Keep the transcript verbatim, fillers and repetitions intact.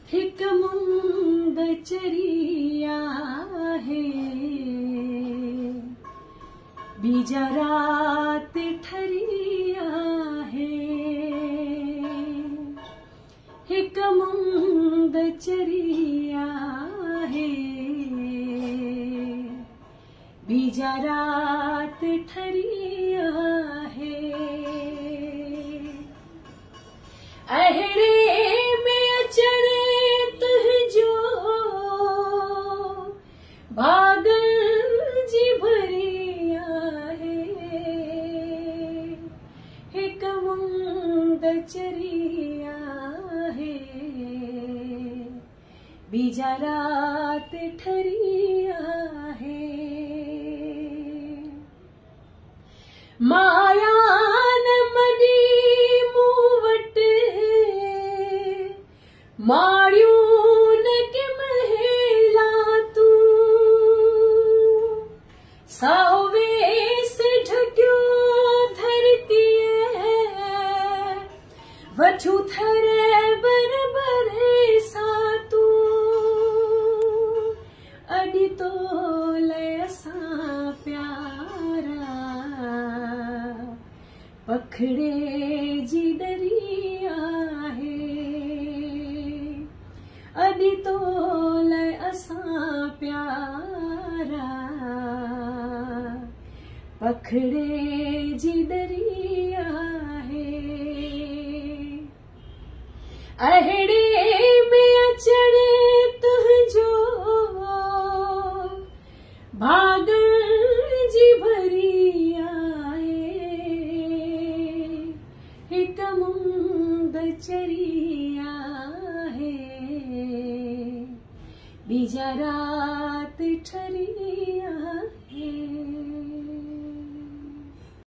हिक मुंद चरिया है, बीजा रात ठरिया है। हिक मुंद चरिया है, बीजा रात ठरिया है। अहड़े में अचरे तुह जो भागल जी भरिया है। हिक मुंद चरिया है, बीजा रात ठरिया है। माया न मनी मूवट मारियो न के महिला तू। सावे से ढक्यो धरती है, वठू थरे बर बरे सा तू। अडी तो लयसा प्यारा, पखड़े जी दरिया है। अडी तो लय असा प्यारा, पखड़े जी दरिया है। अहड़े में अचड़े तुह जो भागल जी भरिया है। हिक मुंद चरिया है, बीजा रात ठरिया है।